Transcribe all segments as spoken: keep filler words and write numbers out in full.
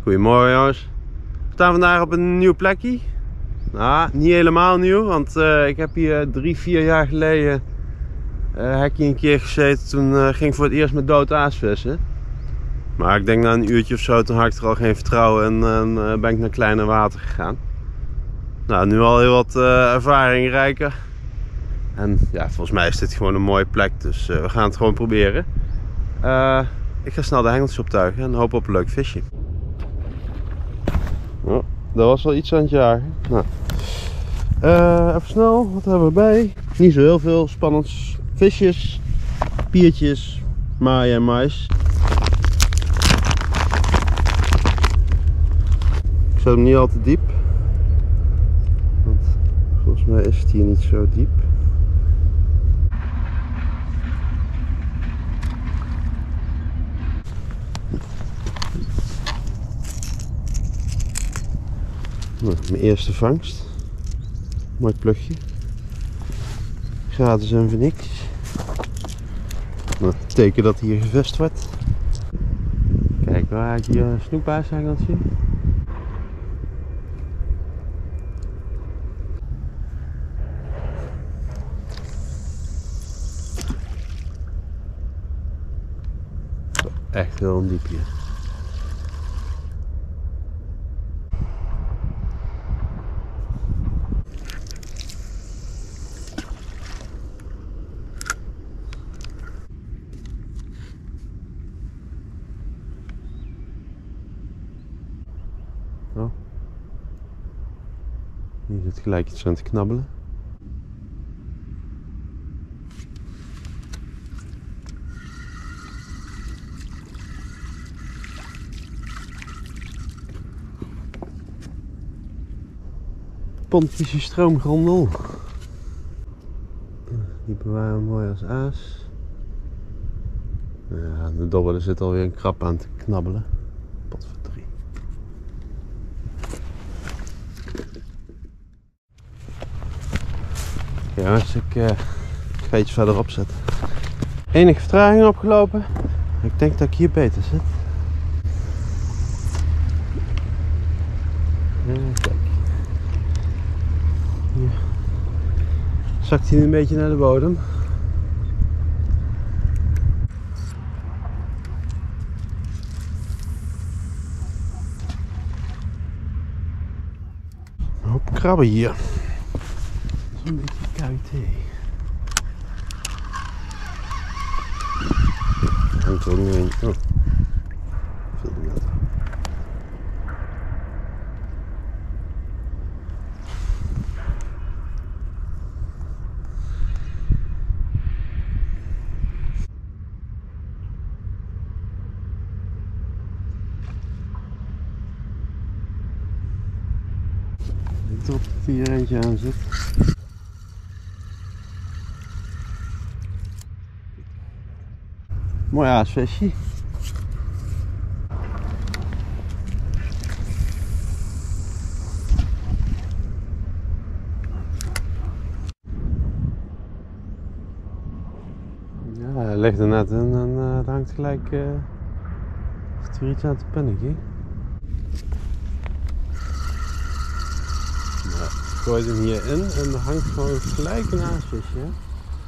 Goedemorgen jongens. We staan vandaag op een nieuw plekje. Nou, niet helemaal nieuw, want uh, ik heb hier drie, vier jaar geleden uh, heb ik hier een keer gezeten. Toen uh, ging ik voor het eerst met dood aas vissen. Maar ik denk na een uurtje of zo, toen had ik er al geen vertrouwen en uh, ben ik naar kleiner water gegaan. Nou, nu al heel wat uh, ervaring rijker. En ja, volgens mij is dit gewoon een mooie plek, dus uh, we gaan het gewoon proberen. Uh, ik ga snel de hengeltjes optuigen en hoop op een leuk visje. Oh, dat was wel iets aan het jagen. Nou. Uh, even snel, wat hebben we bij? Niet zo heel veel spannends. Visjes, piertjes, maaien en mais. Ik zet hem niet al te diep. Want volgens mij is het hier niet zo diep. Nou, mijn eerste vangst. Mooi plugje. Gratis en voor niks. Nou, teken dat hier gevest wordt. Kijk, waar heb ik hier een snoekbaashengeltje. Echt wel een diepje. Oh. Hier zit gelijk iets aan te knabbelen. Pontische stroomgrondel. Die bewaren we mooi als aas. Ja, de dobbel zit alweer een krab aan te knabbelen. Potverdrie. Ja, als ik uh, een beetje verderop zet. Enige vertraging opgelopen. Ik denk dat ik hier beter zit. Ja, kijk. Hier zakt hij een beetje naar de bodem. Een hoop krabben hier. Zo'n beetje kuit. Hangt er ook nog een. Oh. Veel net. Ik hoop dat hier eentje aan zit. Mooi aasvisje. Ja, hij ligt er net in en uh, het hangt gelijk uh, zit er iets aan te pannetje. Nou, ik gooi hem hierin en er hangt gewoon gelijk een aasvisje. Hè?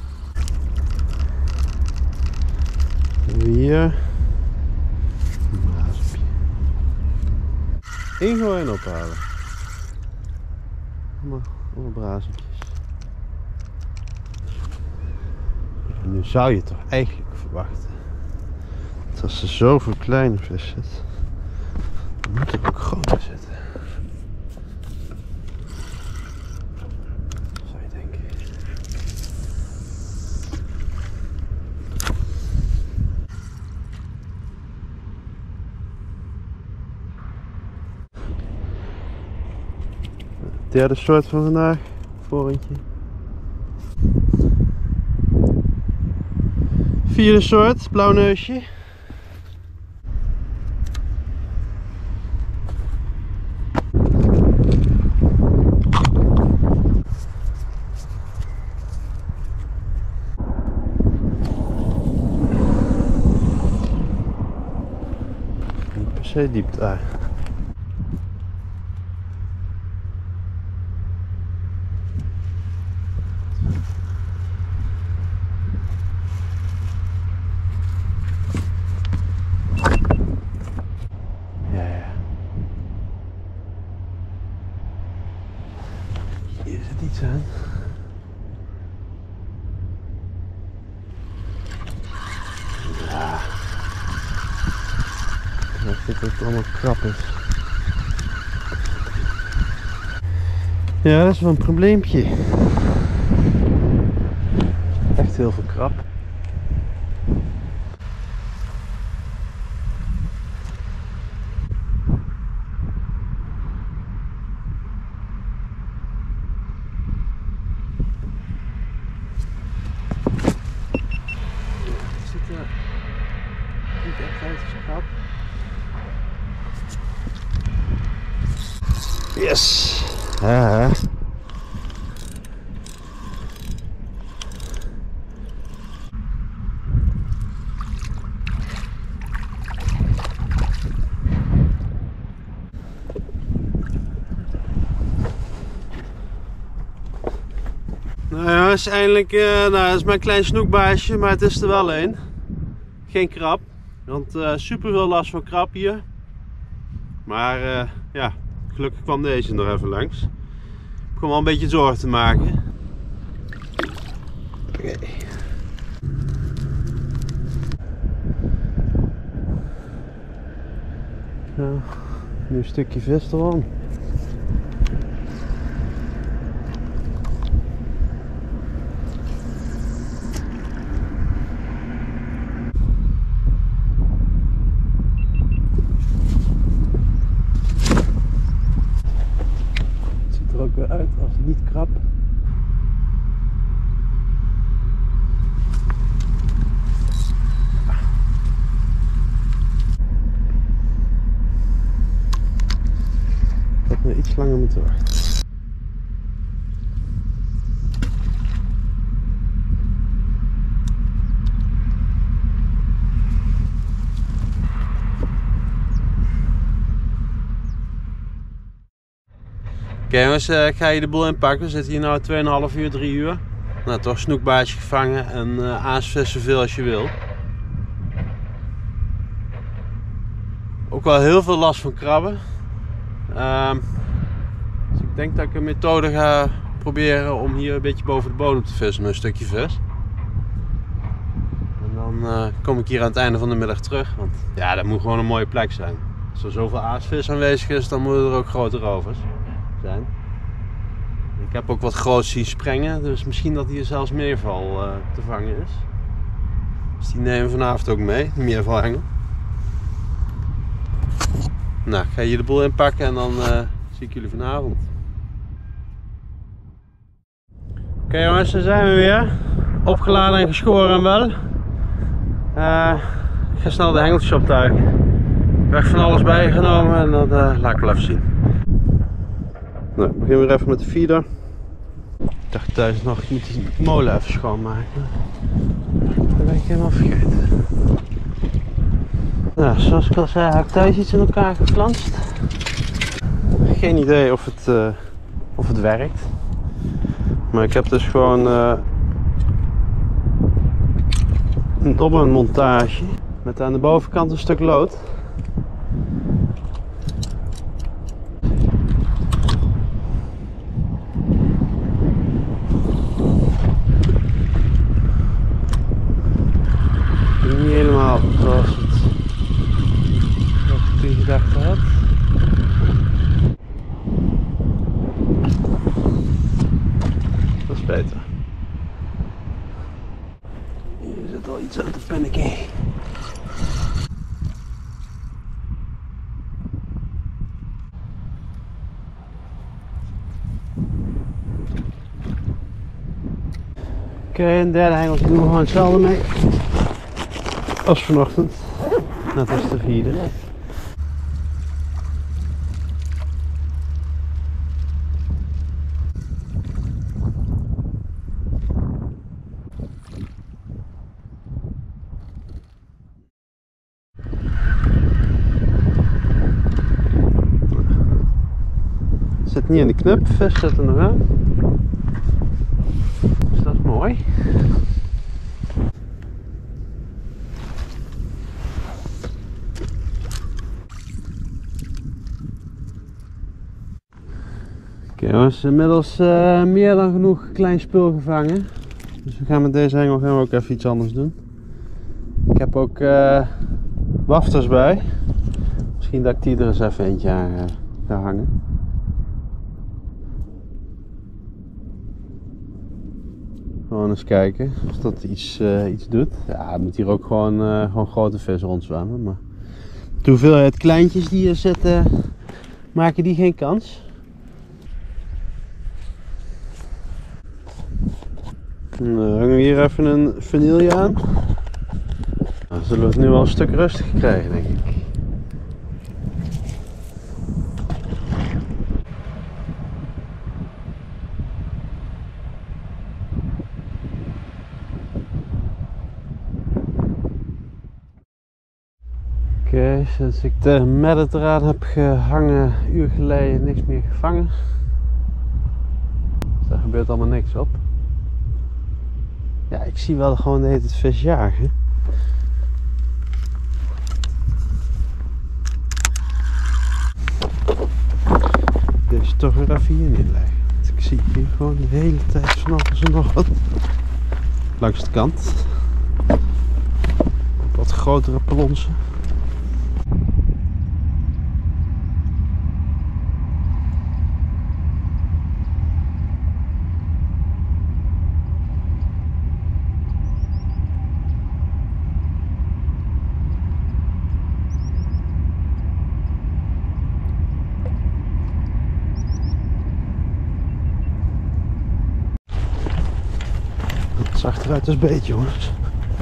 Hier een braasje. Ingooien en ophalen. Allemaal, allemaal braasjes. Nu zou je toch eigenlijk verwachten dat als er zoveel kleine vis zit, dan moet er ook groter zitten. Zou je denken. Derde soort van vandaag, voorentje. Vierde soort, blauw neusje. Niet per se diep daar. dat het allemaal krap is. Ja, dat is wel een probleempje. Echt heel veel krap. Niet echt uit als krap. Yes! Ja. Nou ja, is eindelijk, uh, nou, dat is mijn klein snoekbaasje, maar het is er wel een. Geen krab, want uh, super veel last van krab hier. Maar uh, ja, gelukkig kwam deze nog even langs. Ik begon wel een beetje zorgen te maken. Oké. Okay. Nou, nu een stukje vis erom. Uit als niet krap. Dat we iets langer moeten wachten. Oké okay, jongens, ik ga hier de boel inpakken. We zitten hier nu twee komma vijf uur, drie uur. Nou, toch snoekbaasje gevangen en uh, aasvissen zoveel als je wil. Ook wel heel veel last van krabben. Uh, dus ik denk dat ik een methode ga proberen om hier een beetje boven de bodem te vissen met een stukje vis. En dan uh, kom ik hier aan het einde van de middag terug. Want ja, dat moet gewoon een mooie plek zijn. Als er zoveel aasvis aanwezig is, dan moeten er ook grote rovers zijn. Ik heb ook wat groot zien springen, dus misschien dat hier zelfs meerval uh, te vangen is. Dus die nemen we vanavond ook mee, de meervalhengel. Nou, ik ga hier de boel inpakken en dan uh, zie ik jullie vanavond. Oké okay, jongens, daar zijn we weer. Opgeladen en geschoren en wel. Uh, ik ga snel de hengeltjes optuigen. Ik heb van alles bijgenomen en dat uh, laat ik wel even zien. Nou, ik begin weer even met de feeder. Ik dacht thuis nog, ik moet die molen even schoonmaken. Dat ben ik helemaal vergeten. Nou, zoals ik al zei, heb ik thuis iets in elkaar geflanst. Geen idee of het, uh, of het werkt. Maar ik heb dus gewoon uh, een dobbelmontage met aan de bovenkant een stuk lood. Niet helemaal zoals het wat ik gedacht had. Dat is beter. Hier zit al iets aan te panieken. Oké, okay, een derde hengel doen we gewoon hetzelfde mee als vanochtend, net als de vierde. Zit niet in de knip, vis zit er nog aan. Dus dat is mooi. Oké okay, jongens, inmiddels uh, meer dan genoeg klein spul gevangen. Dus we gaan met deze hengel gaan we ook even iets anders doen. Ik heb ook uh, wafters bij. Dus Misschien dat ik die er eens even eentje aan uh, ga hangen. Gewoon eens kijken of dat iets, uh, iets doet. Ja, het moet hier ook gewoon, uh, gewoon grote vis rondzwemmen. Maar de hoeveelheid kleintjes die hier zitten, maken die geen kans. Dan hangen we hier even een vanille aan. Dan zullen we het nu wel een stuk rustiger krijgen, denk ik. Oké, okay, sinds ik de meddet eraan heb gehangen, een uur geleden, niks meer gevangen. Dus daar gebeurt allemaal niks op. Ja, ik zie wel gewoon de hele tijd vis jagen. Dus toch weer even hier neerleggen. Want ik zie hier gewoon de hele tijd van alles en nog wat. Langs de kant. Wat grotere plonsen. Het zag eruit als beet, jongens.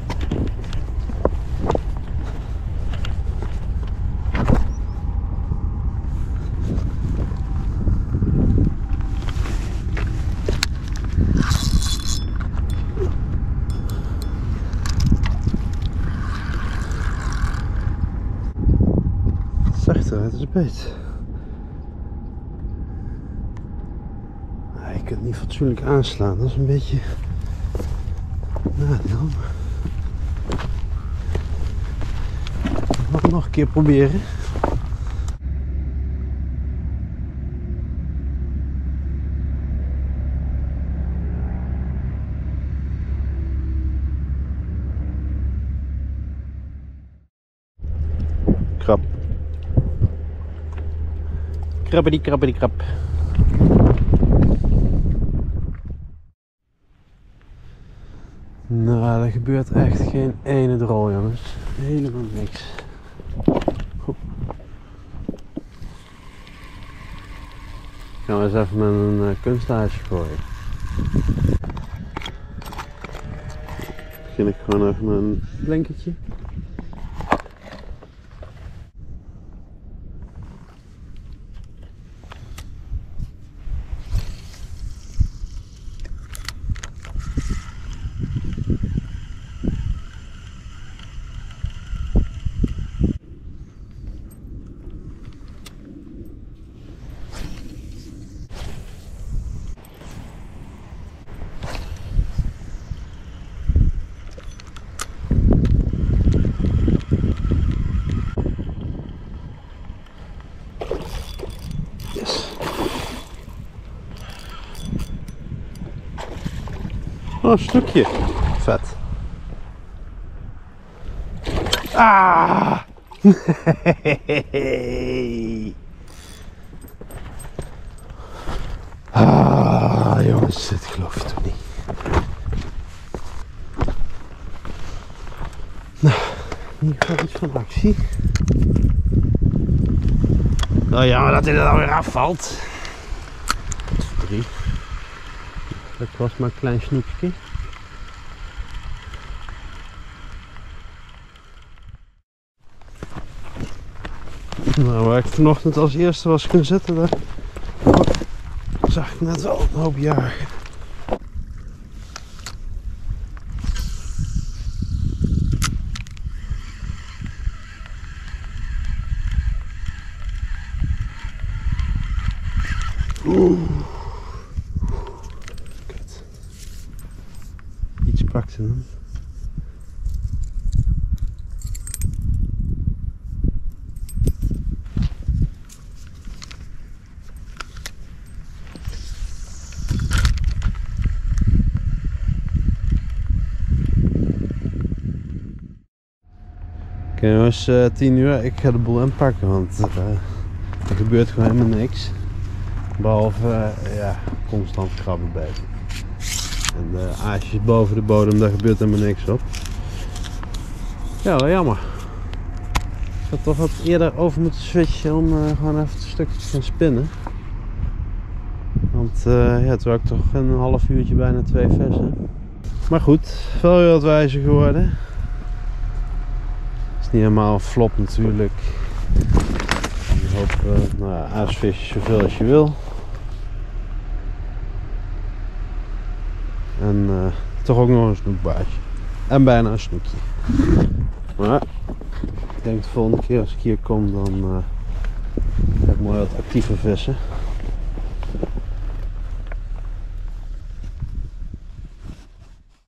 Het zag eruit als beet. Je kunt het niet fatsoenlijk aanslaan, dat is een beetje nadeel. Nog, nog een keer proberen. Krab. Krabbedi, krabbedi, krab. Nou, er gebeurt echt geen ene drol, jongens. Helemaal niks. Goed. Gaan we eens even met een uh, kunsthaasje gooien. Dan begin ik gewoon even met een blinkertje. Oh, een stukje. Vet. Ah! Nee. Ah, jongens, dit geloof je toch niet. Nou, in ieder geval iets van actie. Nou ja, maar dat hij er dan weer afvalt. Drie. Dat was maar een klein snoepje. Nou, waar ik vanochtend als eerste was kunnen zitten, daar zag ik net wel een hoop jagen. Oeh. Kut. Iets pakte hem. Oké, Oké jongens, uh, tien uur. Ik ga de boel inpakken, want uh, er gebeurt gewoon helemaal niks. Behalve uh, ja, constant krabben bijten. En de aasjes boven de bodem, daar gebeurt helemaal niks op. Ja, wel jammer. Ik had toch wat eerder over moeten switchen om uh, gewoon even een stukje te gaan spinnen. Want uh, ja, toen had ik toch een half uurtje bijna twee vissen. Maar goed, wel weer wat wijzer geworden. Is niet helemaal een flop natuurlijk. Ik hoop uh, nou ja, aasvisjes zoveel als je wil. En uh, toch ook nog een snoekbaardje. En bijna een snoekje. Maar ik denk de volgende keer als ik hier kom dan uh, ga ik mooi wat actiever vissen.